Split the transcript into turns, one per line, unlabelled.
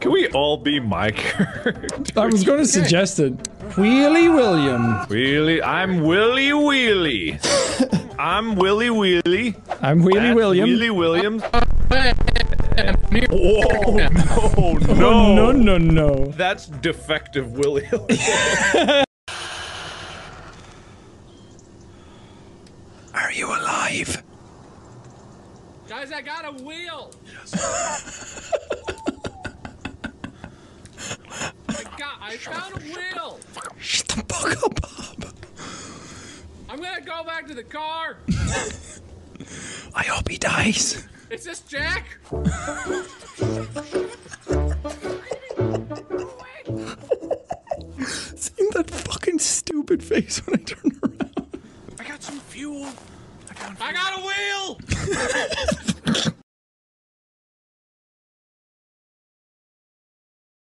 Can we all be my character?
I was going to suggest it. Wheelie William.
I'm Willy Wheelie. I'm Willy Wheelie.
I'm Wheelie William.
Wheelie Williams. Oh,
No, no, no.
That's defective Willy.
Are you alive?
Guys, I got a wheel! I found a wheel!
Shut the fuck up, Bob.
I'm gonna go back to the car!
I hope he dies.
Is this Jack?
Seeing that fucking stupid face when I turn